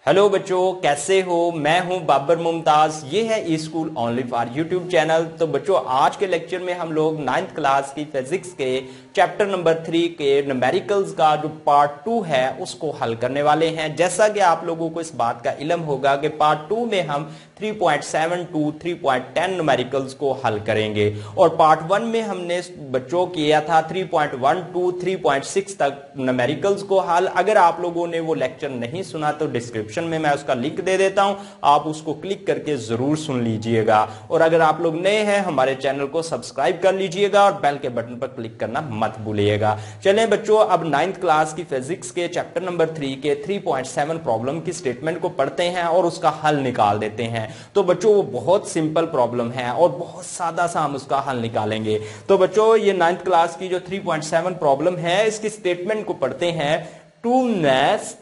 Hello बच्चों, कैसे हो। मैं हूं बाबर मुमताज। ये है eschool only for YouTube channel. तो बच्चों, आज के लेक्चर में हम लोग 9th क्लास की फिजिक्स के चैप्टर नंबर 3 के न्यूमेरिकल्स का जो पार्ट 2 है उसको हल करने वाले हैं। जैसा कि आप लोगों को इस बात का इल्म होगा कि पार्ट 2 में हम 3.7 to 3.10 न्यूमेरिकल्स को हल करेंगे और पार्ट 1 में हमने बच्चों किया था 3.1 to 3.6 तक न्यूमेरिकल्स को हल। अगर आप लोगों ने वो लेक्चर नहीं सुना तो डिस्क्रिप्शन में मैं उसका लिंक दे देता हूं, आप उसको क्लिक करके जरूर सुन लीजिएगा। और अगर आप लोग नए हैं हमारे चैनल को सब्सक्राइब कर लीजिएगा और बेल के बटन पर क्लिक करना मत भूलिएगा। चलें बच्चों, अब 9th क्लास की फिजिक्स के चैप्टर नंबर 3 के 3.7 प्रॉब्लम की स्टेटमेंट को पढ़ते हैं और उसका हल निकाल देते हैं। तो बच्चों, वो बहुत सिंपल प्रॉब्लम है और बहुत सादा सा हम उसका हल निकालेंगे। तो बच्चों, ये 9th क्लास की जो 3.7 प्रॉब्लम है इसकी स्टेटमेंट को पढ़ते हैं। 2 mass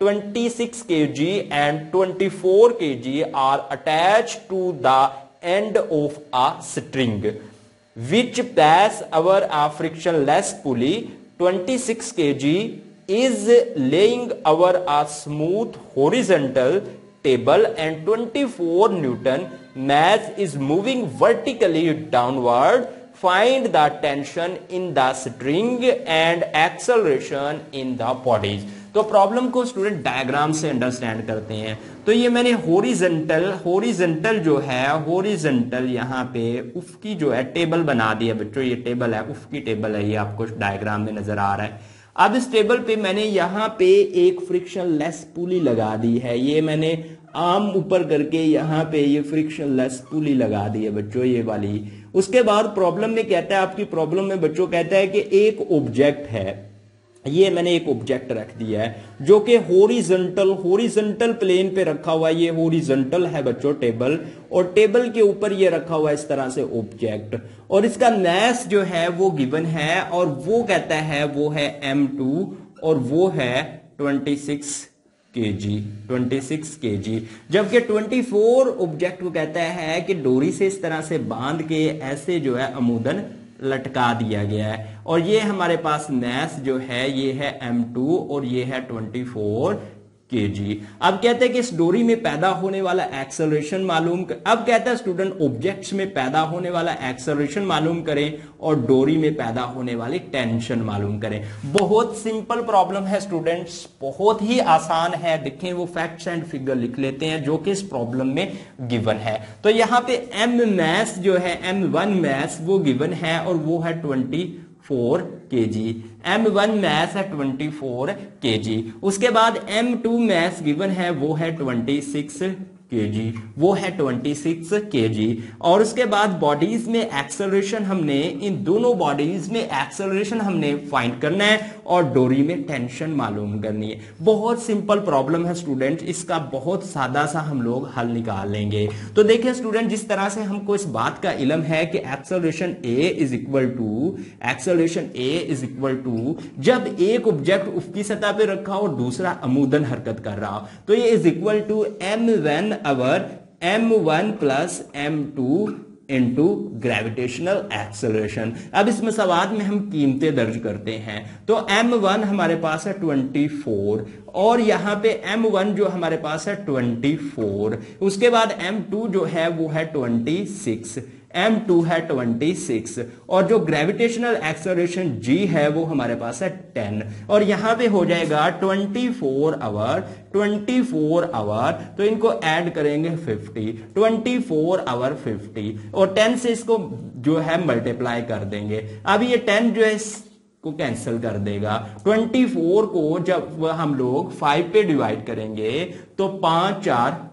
26 kg and 24 kg are attached to the end of a string which pass over a frictionless pulley. 26 kg is laying over a smooth horizontal table and 24 Newton mass is moving vertically downward. Find the tension in the string and acceleration in the bodies. तो problem को student diagram से understand करते हैं। तो ये मैंने horizontal जो है, होरिजेंटल यहाँ पे उफकी जो है टेबल बना दिया बच्चों। ये टेबल है, उफकी टेबल है, ये आपको डायग्राम में नजर आ रहा है। अब इस टेबल पे मैंने यहाँ पे एक फ्रिक्शनलेस पुली लगा दी है। ये मैंने आर्म ऊपर करके यहाँ पे ये फ्रिक्शनलेस पुली लगा दी है बच्चों, ये वाली। उसके बाद प्रॉब्लम में कहता है, आपकी प्रॉब्लम में बच्चों कहता है कि एक ऑब्जेक्ट है, ये मैंने एक ऑब्जेक्ट रख दिया है जो कि हॉरिजॉन्टल प्लेन पे रखा हुआ है। ये हॉरिजॉन्टल है बच्चों टेबल, और टेबल के ऊपर ये रखा हुआ है इस तरह से ऑब्जेक्ट, और इसका मास जो है वो गिवन है और वो कहता है वो है m2 और वो है 26 kg। जबकि 24 ऑब्जेक्ट को कहता है कि डोरी से इस तरह से बांध के ऐसे जो है अमूदन लटका दिया गया है। और ये हमारे पास मास जो है ये है m2 और ये है 24 kg। अब कहते हैं कि इस डोरी में पैदा होने वाला एक्सेलरेशन मालूम कर। अब कहता है स्टूडेंट ऑब्जेक्ट्स में पैदा होने वाला एक्सेलरेशन मालूम करें और डोरी में पैदा होने वाली टेंशन मालूम करें। बहुत सिंपल प्रॉब्लम है स्टूडेंट्स, बहुत ही आसान है। देखें, वो फैक्ट्स एंड फिगर लिख लेते हैं जो कि इस प्रॉब्लम में गिवन है। तो यहां पे m मास जो है, m1 मास वो गिवन है और वो है 24 kg। m1 मास है 24 kg। उसके बाद m2 मास गिवन है वो है 26 kg, वो है 26 kg। और उसके बाद बॉडीज में एक्सेलरेशन हमने, इन दोनों बॉडीज में एक्सेलरेशन हमने फाइंड करना है और डोरी में टेंशन मालूम करनी है। बहुत सिंपल प्रॉब्लम है स्टूडेंट, इसका बहुत सादा सा हम लोग हल निकाल लेंगे। तो देखिए स्टूडेंट, जिस तरह से हमको इस बात का इल्म है कि acceleration a is equal to जब एक ऑब्जेक्ट उसकी सतह पे रखा हो और दूसरा अमूदन हरकत कर रहा हो, तो ये is equal to m1 over m1 plus m2 into gravitational acceleration. अब इस मसवाद में हम कीमतें दर्ज करते हैं। तो m1 हमारे पास है 24 और यहां पे m1 जो हमारे पास है 24, उसके बाद m2 जो है वो है 26, m2 है 26 और जो ग्रेविटेशनल एक्सेलरेशन g है वो हमारे पास है 10। और यहां पे हो जाएगा 24 आवर, तो इनको ऐड करेंगे 50, 24 आवर 50 और 10 से इसको जो है मल्टीप्लाई कर देंगे। अब ये 10 जो है को कैंसिल कर देगा। 24 को जब हम लोग 5 पे डिवाइड करेंगे तो 5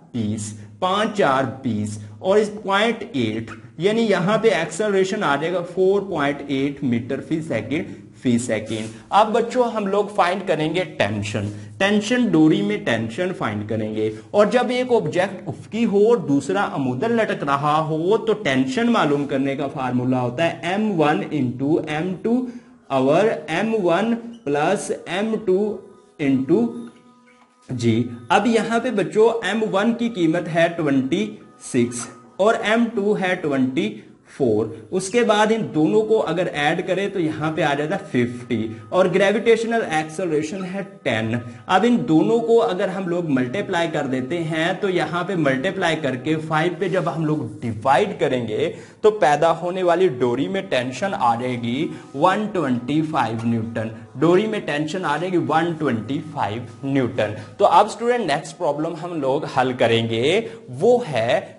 4 20 और इस 0.8 यानी यहां पे एक्सेलरेशन आ जाएगा 4.8 मीटर फी सेकेंड। अब बच्चों हम लोग फाइंड करेंगे टेंशन डोरी में टेंशन फाइंड करेंगे। और जब एक ऑब्जेक्ट उफकी हो और दूसरा अमूदन लटक रहा हो तो टेंशन मालूम करने का फार्मूला होता है m1 into m2 over m1 plus m2 into g. अब यहां पे बच्चों m1 की कीमत है 26 और m2 है 24 4। उसके बाद इन दोनों को अगर ऐड करें तो यहां पे आ जाता है 50 और ग्रेविटेशनल एक्सेलरेशन है 10। अब इन दोनों को अगर हम लोग मल्टीप्लाई कर देते हैं तो यहां पे मल्टीप्लाई करके 5 पे जब हम लोग डिवाइड करेंगे तो पैदा होने वाली डोरी में टेंशन आ जाएगी 125 न्यूटन। डोरी में टेंशन आ जाएगी 125 न्यूटन। तो अब स्टूडेंट नेक्स्ट प्रॉब्लम हम लोग हल करेंगे, वो है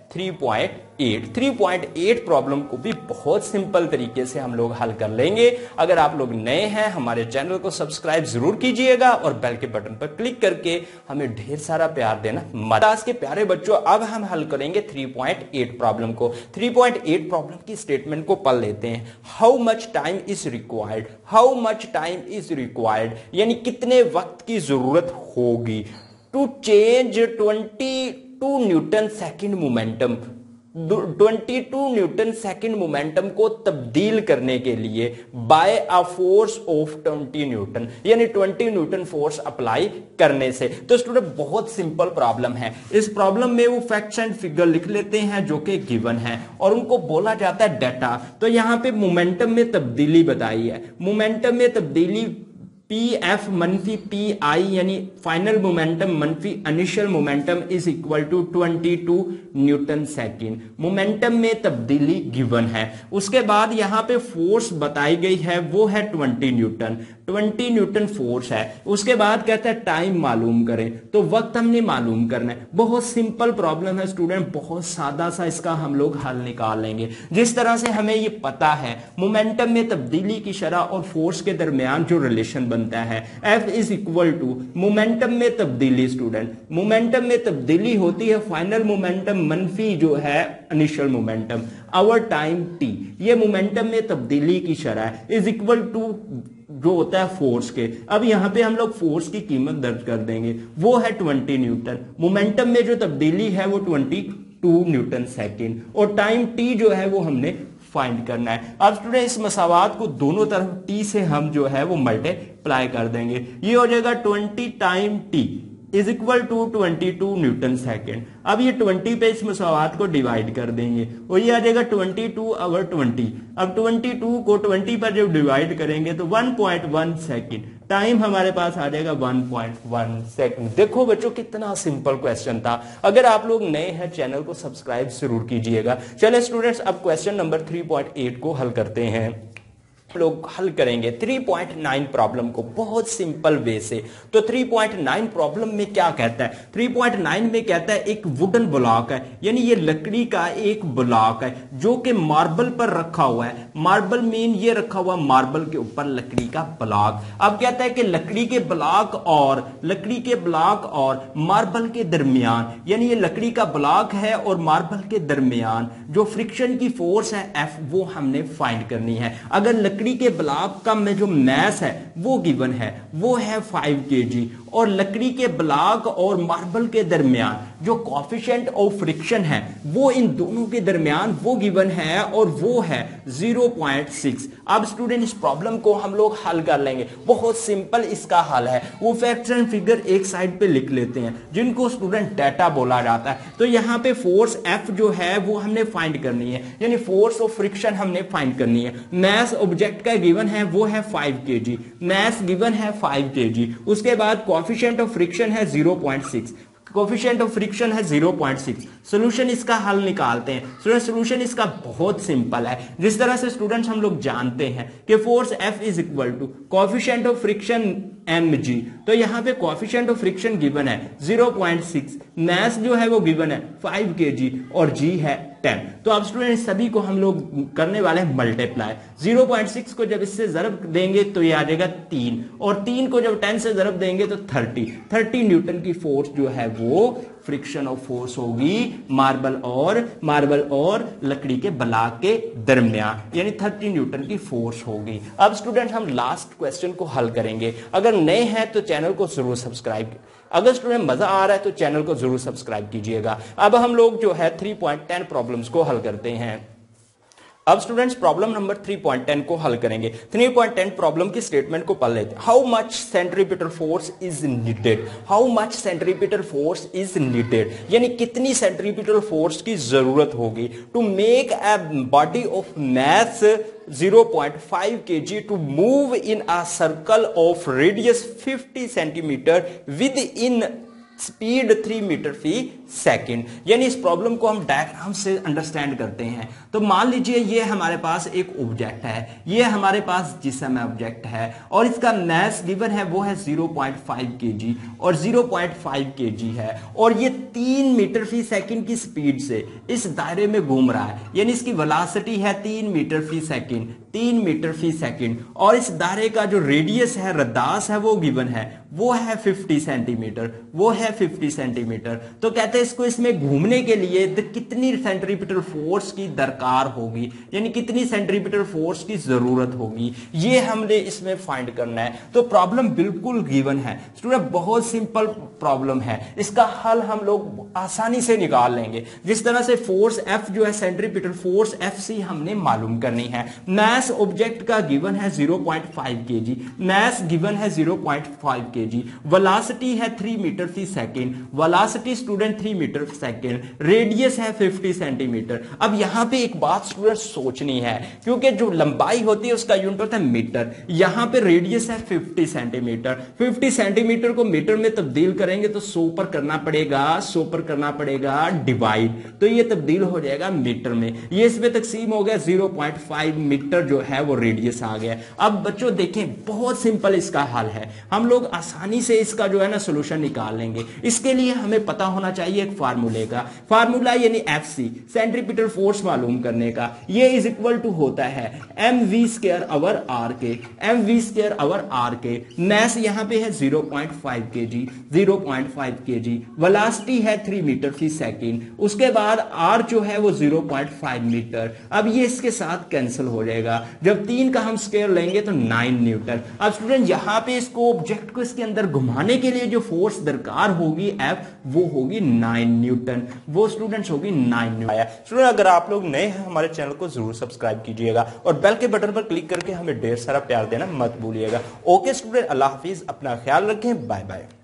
3.8 प्रॉब्लम को भी बहुत सिंपल तरीके से हम लोग हल कर लेंगे। अगर आप लोग नए हैं हमारे चैनल को सब्सक्राइब जरूर कीजिएगा और बेल के बटन पर क्लिक करके हमें ढेर सारा प्यार देना मत। आज के प्यारे बच्चों अब हम हल करेंगे 3.8 प्रॉब्लम को। 3.8 प्रॉब्लम की स्टेटमेंट को पढ़ लेते हैं। How much time is required, how much time is required यानी कितने वक्त की जरूरत होगी to change 22 newton second momentum, 22 newton second momentum को तब्दील करने के लिए by a force of 20 newton यानी 20 न्यूटन फोर्स अप्लाई करने से। तो स्टूडेंट बहुत सिंपल प्रॉब्लम है। इस प्रॉब्लम में वो फैक्ट्स एंड फिगर लिख लेते हैं जो कि गिवन है और उनको बोला जाता है डाटा। तो यहां पे मोमेंटम में तब्दीली बताई है। मोमेंटम में तब्दीली पी एफ मनफी पी आई यानी फाइनल मोमेंटम मनफी initial momentum is equal to 22 newton second. Momentum में तब्दीली गिवन है। उसके बाद यहां पे फोर्स बताई गई है वो है 20 न्यूटन, 20 न्यूटन फोर्स है। उसके बाद कहता है टाइम मालूम करें, तो वक्त हमने मालूम करना है। बहुत सिंपल प्रॉब्लम है स्टूडेंट, बहुत सादा सा इसका हम लोग हल निकाल लेंगे। जिस तरह से हमें ये पता है मोमेंटम में तब्दीली की शरह और फोर्स के दरमियान जो रिलेशन बनता है F is equal to momentum में तब्दीली। स्टूडेंट मोमेंटम में तब्दीली होती है फाइनल मोमेंटम मनफी जो है initial momentum over time t, ये मोमेंटम में तब्दीली की शरह इज इक्वल टू जो होता है फोर्स के। अब यहां पे हम लोग फोर्स की कीमत दर्ज कर देंगे, वो है 20 न्यूटन। मोमेंटम में जो तब्दीली है वो 22 न्यूटन सेकेंड और टाइम t जो है वो हमने फाइंड करना है। अब स्टूडेंट इस मसावात को दोनों तरफ t से हम जो है वो मल्टीप्लाई कर देंगे। ये हो जाएगा 20 time t is equal to 22 newton second. अब ये 20 पे इस मसावात को डिवाइड कर देंगे और ये आ जाएगा 22 ओवर 20। अब 22 को 20 पर जब डिवाइड करेंगे तो 1.1 सेकेंड। टाइम हमारे पास आ जाएगा 1.1 सेकेंड। देखो बच्चों कितना सिंपल क्वेश्चन था। अगर आप लोग नए हैं चैनल को सब्सक्राइब जरूर कीजिएगा। चलिए स्टूडेंट्स अब क्वेश्चन नंबर 3.8 को हल करते हैं। लोग हल करेंगे 3.9 प्रॉब्लम को बहुत सिंपल वे से। तो 3.9 प्रॉब्लम में क्या कहता है? 3.9 में कहता है एक वुडन ब्लॉक है यानी ये लकड़ी का एक ब्लॉक है जो कि मार्बल पर रखा हुआ है। मार्बल मीन ये रखा हुआ मार्बल के ऊपर लकड़ी का ब्लॉक। अब कहता है कि लकड़ी के ब्लॉक और मार्बल के दरमियान यानी ये लकड़ी का ब्लॉक है और मार्बल के दरमियान जो फ्रिक्शन की फोर्स है F वो हमने फाइंड करनी है। अगर लकड़ी के ब्लॉक का में जो मैस है वो गिवन है वो है 5 kg और लकड़ी के ब्लॉक और मार्बल के दरमियान जो कोएफिशिएंट ऑफ फ्रिक्शन है वो इन दोनों के दरमियान वो गिवन है और वो है 0.6। अब स्टूडेंट इस प्रॉब्लम को हम लोग हल कर लेंगे। बहुत सिंपल इसका हल है। वो फैक्ट्स एंड फिगर एक साइड पे लिख लेते हैं जिनको स्टूडेंट डाटा बोला जाता है। तो यहां पे फोर्स F जो है वो हमने फाइंड करनी है यानी फोर्स ऑफ फ्रिक्शन हमने फाइंड करनी है। मैस ऑब्जेक्ट का गिवन है वो है 5 kg, मैस गिवन है 5 kg। उसके बाद कोएफिशिएंट ऑफ फ्रिक्शन है 0.6, कोएफिशिएंट ऑफ फ्रिक्शन है 0.6। सोल्यूशन इसका हल निकालते हैं। स्टूडेंट सोल्यूशन इसका बहुत सिंपल है। जिस तरह से स्टूडेंट्स हम लोग जानते हैं कि force F is equal to coefficient of friction mg, तो यहां पे कोएफिशिएंट ऑफ फ्रिक्शन गिवन है 0.6, मैस जो है वो गिवन है 5 kg और g है 10। तो अब स्टूडेंट सभी को हम लोग करने वाले हैं मल्टीप्लाई। 0.6 को जब इससे ज़रब देंगे तो ये आ जाएगा 3 और 3 को जब 10 से ज़रब देंगे तो 30 न्यूटन की फोर्स जो है वो फ्रिक्शन ऑफ फोर्स होगी मार्बल और लकड़ी के ब्लॉक के दरमियान यानी 30 न्यूटन की फोर्स होगी। अब स्टूडेंट हम लास्ट क्वेश्चन को हल करेंगे। अगर नए हैं तो चैनल को जरूर सब्सक्राइब, अगर स्टूडेंट मजा आ रहा है तो चैनल को जरूर सब्सक्राइब कीजिएगा। अब हम लोग जो है 3.10 प्रॉब्लम्स को हल करते हैं। अब स्टूडेंट्स प्रॉब्लम नंबर 3.10 को हल करेंगे। 3.10 प्रॉब्लम की स्टेटमेंट को पढ़ लेते हैं। How much centripetal force is needed, how much centripetal force is needed, यानी कितनी सेंट्रीपिटल फोर्स की जरूरत होगी to make a body of mass 0.5 kg to move in a circle of radius 50 centimeter within speed 3 metre फी second. यानी इस problem को हम डायग्राम से अंडरस्टैंड करते हैं। तो मान लीजिए ये हमारे पास एक ऑब्जेक्ट है, ये हमारे पास जिसम ऑब्जेक्ट है और इसका मास गिवन है वो है 0.5 kg और 0.5 kg है और ये 3 मीटर फी सेकेंड की स्पीड से इस दायरे में घूम रहा है। यानी इसकी वेलोसिटी है 3 मीटर फी सेकेंड, 3 मीटर फी सेकेंड और इस दायरे का जो रेडियस है, रदास है, वो गिवन है, वो है 50 सेंटीमीटर, वो है 50 सेंटीमीटर। तो कहते हैं इसको इसमें घूमने के लिए कितनी सेंट्रीपिटल फोर्स की दरकार होगी, यानी कितनी सेंट्रीपिटल फोर्स की जरूरत होगी, ये हमने इसमें फाइंड करना है। तो प्रॉब्लम बिल्कुल गिवन है स्टूडेंट, बहुत सिंपल प्रॉब्लम है, इसका हल हम लोग आसानी से निकाल लेंगे। जिस तरह से फोर्स F जो है सेंट्रीपिटल फोर्स FC हमने मालूम करनी है। मास ऑब्जेक्ट का गिवन है 0.5 kg, मास गिवन है 0.5 kg, वेलोसिटी है 3 मीटर फी second, velocity student 3 metre second, radius है 50 सेंटीमीटर। अब यहां पे एक बात स्टूडेंट सोचनी है, क्योंकि जो लंबाई होती है उसका यूनिट होता है मीटर, यहां पे रेडियस है 50 सेंटीमीटर। 50 सेंटीमीटर को मीटर में तब्दील करेंगे तो 100 पर करना पड़ेगा, 100 पर करना पड़ेगा डिवाइड, तो ये तब्दील हो जाएगा मीटर में। ये इसमें तकसीम हो गया, 0.5 मीटर जो है वो रेडियस आ गया। अब बच्चों देखें, बहुत सिंपल इसका हल है, हम लोग आसानी से इसका जो है ना सोल्यूशन निकाल लेंगे। इसके लिए हमें पता होना चाहिए एक फार्मूले का, फार्मूला यानी FC सेंट्रीपिटल फोर्स मालूम करने का। ये इज इक्वल टू होता है mv² ओवर r के, mv² ओवर r के। मास यहां पे है 0.5 kg, 0.5 kg, वेलोसिटी है 3 मीटर फी सेकेंड, उसके बाद r जो है वो 0.5 मीटर। अब ये इसके साथ कैंसिल हो जाएगा, जब 3 का हम स्क्वायर लेंगे तो 9 न्यूटन। अब स्टूडेंट यहां पे इसको ऑब्जेक्ट को इसके अंदर घुमाने के लिए जो फोर्स दरकार होगी F, वो होगी 9 न्यूटन, वो स्टूडेंट्स होगी 9 न्यूटन। स्टूडेंट अगर आप लोग नए हैं हमारे चैनल को जरूर सब्सक्राइब कीजिएगा और बेल के बटन पर क्लिक करके हमें ढेर सारा प्यार देना मत भूलिएगा। ओके स्टूडेंट, अल्लाह हाफिज, अपना ख्याल रखें, बाय बाय।